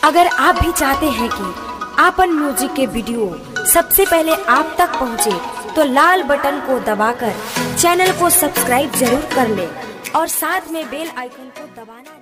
अगर आप भी चाहते हैं कि आपन म्यूजिक के वीडियो सबसे पहले आप तक पहुंचे, तो लाल बटन को दबाकर चैनल को सब्सक्राइब जरूर कर ले और साथ में बेल आइकन को दबाना